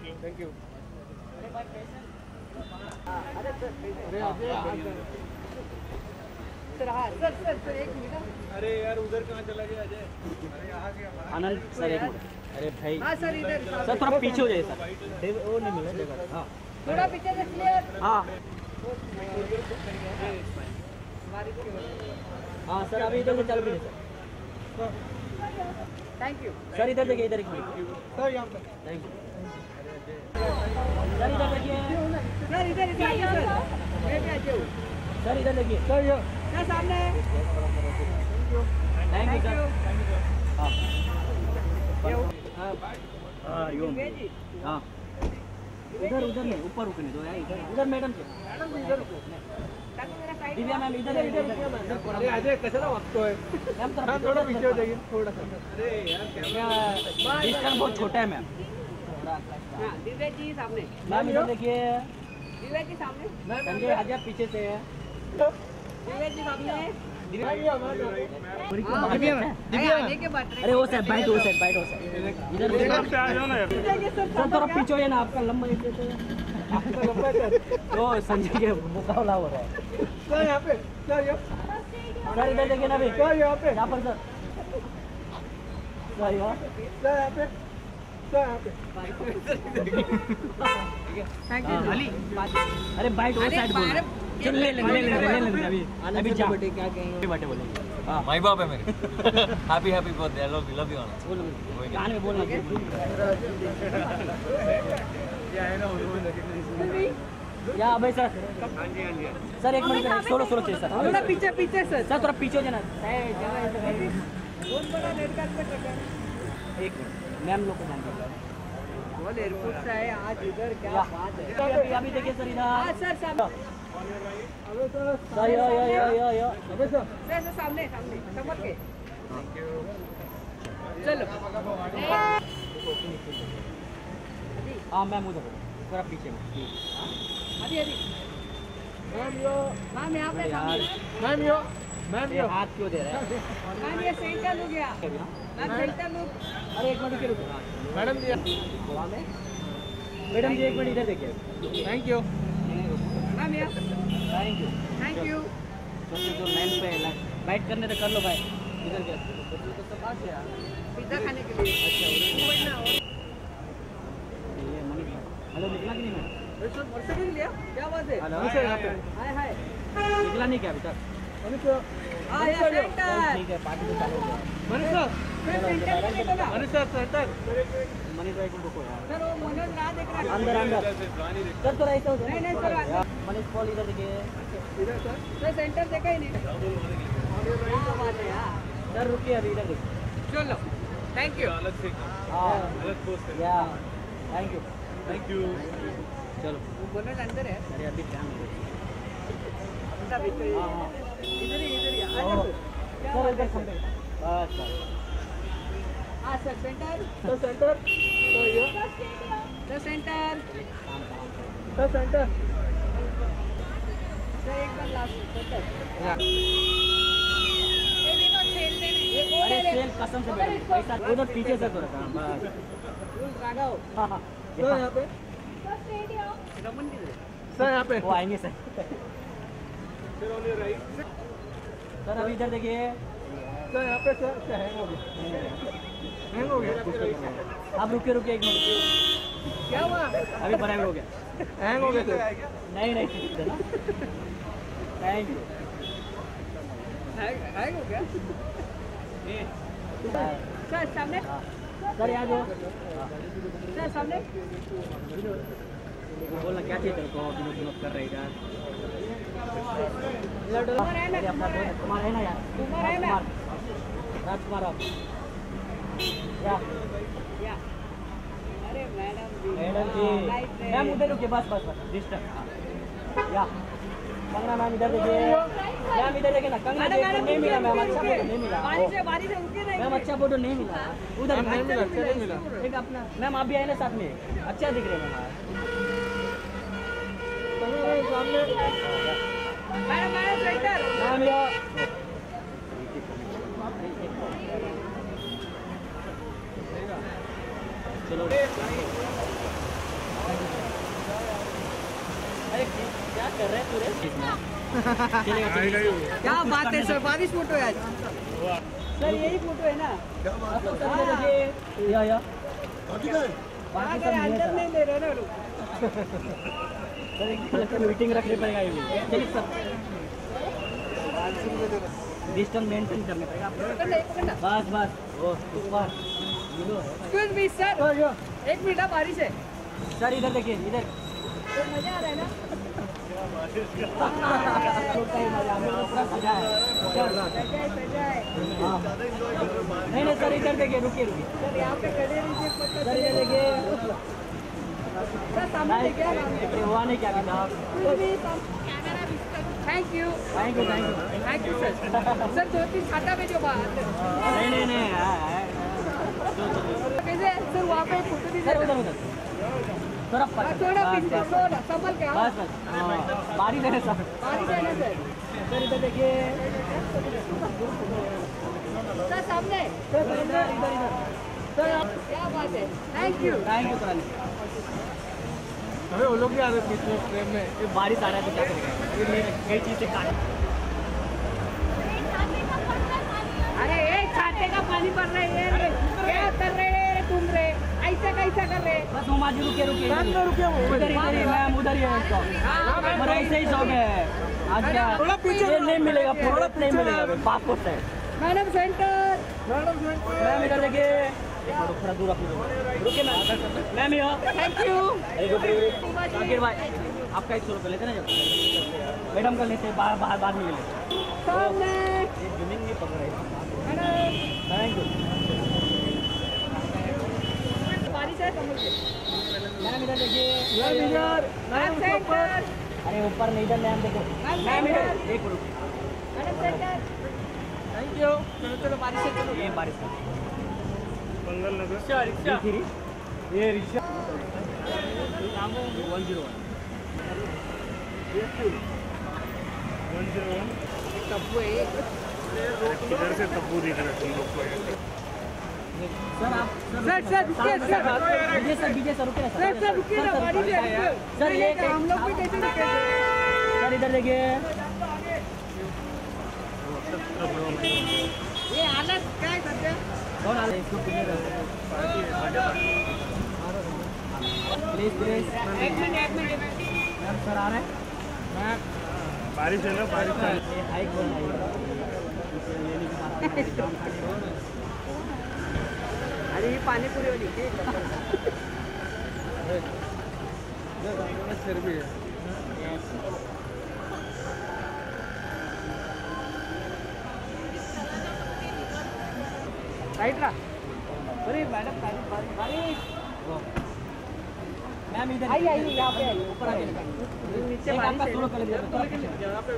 Thank you. Sir एक minute. अरे यार उधर कहाँ चला गया अजय? अरे यहाँ गया आनंद सर एक मिनट। अरे भाई हाँ सर इधर सर थोड़ा पीछे हो जाइए सर। वो नहीं मिला जगह। हाँ थोड़ा पीछे से क्लियर। हाँ हाँ सर अभी इधर से चल रही है सर। थैंक यू सर इधर देखिए इधर एक मिनट सर यहाँ पे। थैंक यू सर इधर देखिए सर इधर सर इधर देखिए सर सामने। Thank you sir. हाँ हाँ उधर उधर नहीं ऊपर रुकने दो यार। इधर उधर मैडम दिव्या मैम इधर अरे अजय कशाला वागतोय? मैम थोड़ा पीछे हो जाइए थोड़ा सा। अरे यार डिस्टेंस बहुत छोटा है मैम। दिव्या जी सामने। मैम इधर देखिए दिव्या जी सामने। संजय हजार पीछे से है। दिव्या जी सामने। आने के बाद अरे वो साइड बाइट वो साइड इधर सर थोड़ा पीछे है ना आपका लंबा तो संजय के मुकाबला हो रहा है सर यहाँ पे सर इधर देखिए ना अभी सर यहाँ पे यहाँ पर सर सर यहाँ पे थैंक यू अली। अरे बाइट वो साइड बोल चल ले अभी अभी जा क्या कहेंगे? बटे बोलेंगे हाँ माई बाप है मेरे। Happy happy birthday. Love you all. कान में बोलना या भाई सर सर एक मिनट सोलो चाहिए सर। थोड़ा पीछे सर थोड़ा पीछे हो जाना। बहुत बड़ा रेड कार्पेट रखा है। एक मिनट मैम लोग को ध्यान दीजिए। वो एयरपोर्ट से है आज इधर क्या बात है? अभी देखिए सर इधर हाँ सर सामने। अबे सर सर सामने समझ के। चलो हाँ मैम उधर थोड़ा पीछे में अभी मैम यहाँ पे यार मैम ये हाथ क्यों दे रहा है? मैम ये सेंटर लुक गया। मैम सेंटर लुक। अरे एक मिनट रुको मैडम जी मैडम जी एक मिनट इधर देखिए। थैंक यू मैम यहाँ थैंक यू जो मैम पे बाइट करने तो कर लो भाई। इधर क्या पिज्जा खाने के लिए। हेलो निकला कि नहीं मैम? मर्सिडीज लिया क्या बात है? हेलो हाय हाय निकला नहीं क्या अभी तक? हाँ ये सेंटर। ठीक है पार्टी तो चालू हो मनीष सर मनीष भाई को रुको यार। सर वो मनोज राह देख रहा है। अंदर सर थोड़ा ऐसा हो जाए। नहीं सर मनीष कॉल इधर देखिए सर सेंटर देखा ही नहीं। क्या बात है यार। सर रुकिए अभी इधर देखिए। चलो थैंक यू। हाँ या थैंक यू चलो वो मनोज अंदर है। अरे अभी टाइम इधर ही सर इधर खंबे बस हाँ sir centre sir centre sir एक बार लास्ट अरे सेल कसम से बैठ पैसा उधर पीछे से थोड़ा सा बस राघव हाँ हाँ सर यहाँ पे रमन सर यहाँ पे वो आएंगे सर सर अभी इधर देखिए सर यहाँ पे सर हैंग हो गया आप रुके एक मिनट क्या हुआ? अभी बराबर हो गया हैंग हो गया सर। नहीं थैंक यू हैंग हो गया सर सामने सर यहाँ जो सर सामने बोलना क्या चाहिए तेरे को विनोद कर रहे यार। कुमार है ना कुमार है ना यार कुमार है ना राजकुमार आप या अरे मैडम जी मैम उधर रुकिए बस डिस्टर्ब या कंगना मैम इधर देखिए मैम इधर देखिए ना कंगना नहीं मिला मैम अच्छा फोटो नहीं मिला बारिश है उनके नहीं मैम अच्छा फोटो नहीं मिला उधर नहीं मिला एक अपना मैम आप भी आए ना साथ में अच्छा दिख रहे हैं मैडम सेंटर मैम या चलो क्या कर रहे तू रे? चलेगा चलेगा। क्या बात है सर, 22 फोटो है आज। सर यही फोटो है ना? सर देखिए या बाकी सब अंदर नहीं ले रहे ना लोग। सर एक मीटिंग रखनी पड़ेगा ये भी। चलिए सर डिस्टेंस मेंटेन करना पड़ेगा आपको। बस बस ओ ऊपर एक्सक्यूज मी सर, एक मिनट बारिश है सर। इधर देखिए इधर तो मजा आ रहा है ना? नहीं नहीं सर इधर देखिए, रुकिए रुकिए सर, यहाँ पे खड़े रहिए सर। इधर देखिए सर, सामने देखिए हुआ नहीं क्या था। Thank you thank you thank you thank you sir. Sir 2-3 छाता में जो बात नहीं नहीं नहीं कैसे सर वहाँ पे फोटो दीजिए उधर उधर थोड़ा पीछे थोड़ा संभल के। बस बस बारिश है सर, बारिश है ना सर। सर इधर देखिए सर, सामने सर, इधर इधर इधर सर। क्या बात है, थैंक यू सर। अरे वो लोग नहीं आ रहे बीच में फ्रेम में। ये बारिश आ रहा है तो क्या करेगा, कई चीज़ से काट। अरे एक छाते का पानी पड़ रहा है, क्या कर रहे हैं तुम रे? ऐसा कैसा कर रहे? बस वो माजी रुके रुके इधर ही मैम, उधर ही है इसको। मेरा ऐसे ही शौक है आज। क्या ये नहीं मिलेगा, प्रोडक्ट नहीं मिलेगा पासपोर्ट से। मैडम सेंटर, मैम इधर देखिए थोड़ा दूर रुके मैम यो। थैंक यू शाकिर भाई, आपका 100 रुपये लेते ना जब मैडम का लेते बाद में ले लेते। जमीन नहीं पकड़ रही। थैंक यू मैम, इधर देखिए अरे ऊपर नहीं, इधर मैम देखो मैम इधर एक मिनट। Thank you. चलो बारिश से चलो, ये बारिश से मंगल नगर रिक्शा ये रिक्शा 101 तब्बू है इधर से। तब्बू दिख रहा है तुम लोग को सर। आप सर रुकिए सर, विजय सर रुकिए सर रुकिए ना, बारिश है सर। ये हम लोग भी कैसे रुके सर? इधर देखिए ये हालत क्या है सर? कौन हालत इसको प्लीज प्लीज एक मिनट मैम सर आ रहे हैं मैम। बारिश है ना, बारिश है। हाइक बोल रही है। अरे ये पानी पूरी वाली सर भी है। राइट ना? अरे मैडम बारिश मैम इधर आइए यहाँ पे आइए, ऊपर आइए। नीचे आपका सोलो कर दिया यहाँ पे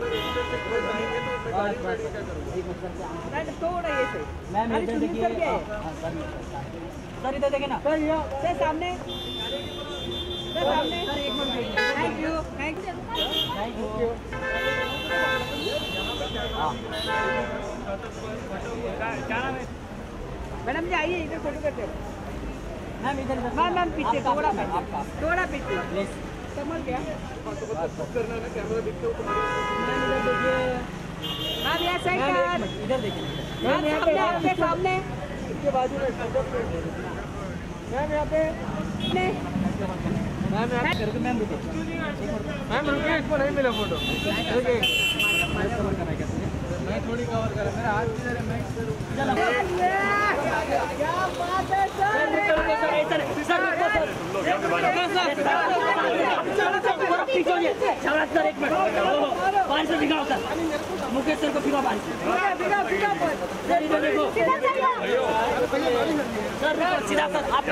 थोड़ा ये सही मैम इधर देखिए सर, इधर देखिए ना सर, सर सामने सर, सामने सर। एक minute, thank you thank you thank you. क्या नाम है मैडम जी? आइए इधर फोटो करते हो मैम। इधर मैम पीछे थोड़ा पीछे प्लीज समझ गया। मैम इधर देखिए मैम, यहाँ सेंटर इधर देखिए मैम, यहाँ पे सामने इसके बाजू में मैम, यहाँ पे मैम करके मैम रुकिए मैम रुकिए, इसको नहीं मिला फोटो। मैं थोड़ी कवर करा, मेरा हाथ इधर है। मैं क्या बात है सर? सर एक मिनट 500 दिखाओ सर, मुकेश सर को फिर सर इधर देखो सर, सीधा सर आप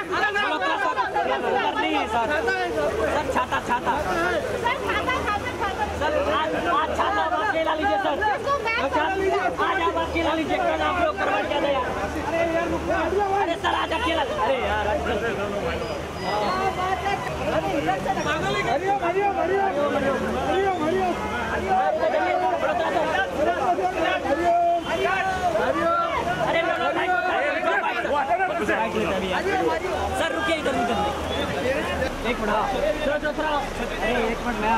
नहीं है सर। सर छाता सर, आज छाता आप अकेला लीजिए सर। आज आप अकेला लीजिए, कल आप लोग करवा क्या दे। अरे सर आज अकेला, अरे यार अरे सर रुकिए इधर एक मिनट अरे एक मिनट मैं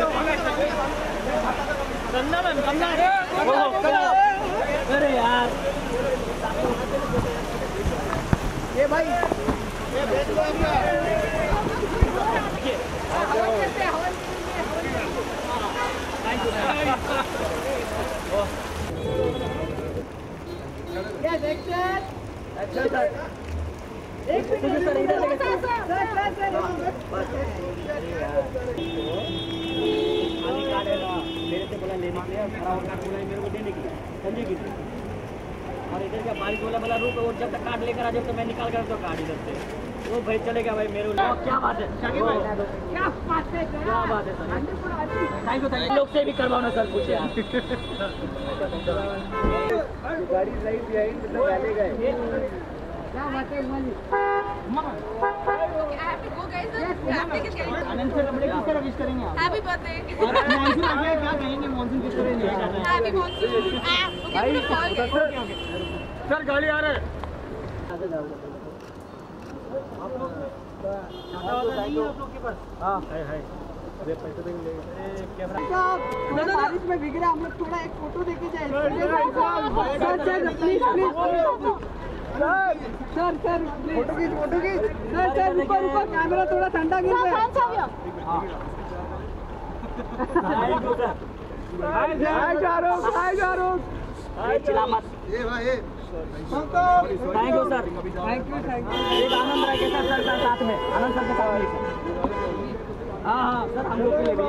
अरे यार ये भाई मेरे से बोला लेने के लिए खड़ा होकर बोला मेरे को देने के लिए समझे कि और इधर का बारिश बोला रुक और जब तक कार्ड लेकर आ जाओ तो मैं निकाल कर तो कार्ड इधर से वो भाई चलेगा भाई मेरे क्या बात है क्या बात है थैंक यू लोग से भी करवाओ ना सर कुछ यार गाड़ी लाइट बिहाइंड मतलब डाले गए क्या बात है आनंद सर अपने किस तरह विश करेंगे आप हैप्पी बर्थडे मानसून आ गया क्या कहेंगे मानसून किस तरह नहीं करना है हैप्पी मानसून सर गाड़ी आ रहा है बारिश में भीग रहा हम लोग थोड़ा एक फोटो देखे जाए सर फोटो खींच सर रुको कैमरा थोड़ा ठंडा गिर रहा है ये भाई thank you sir thank you एक आनंद रखे सर साथ में आनंद सर के साथ में हाँ सर हम लोग के लिए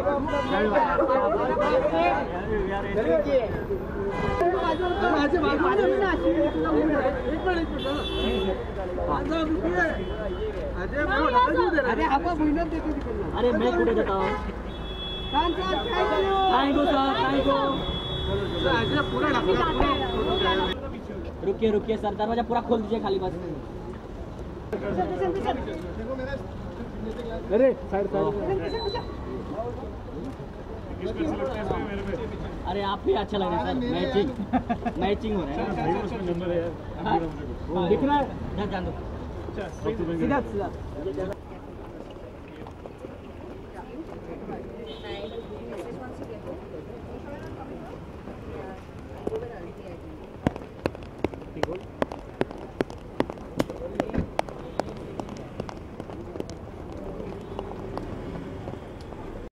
अरे आपका मेहनत देखो अरे मैं कुठे जाता हूँ thank you sir thank you रुकिए सर दरवाजा पूरा खोल दीजिए खाली बस अरे साइड अरे आप भी अच्छा लग रहा है सर मैचिंग हो रहा है दिख रहा है जान दो सीधा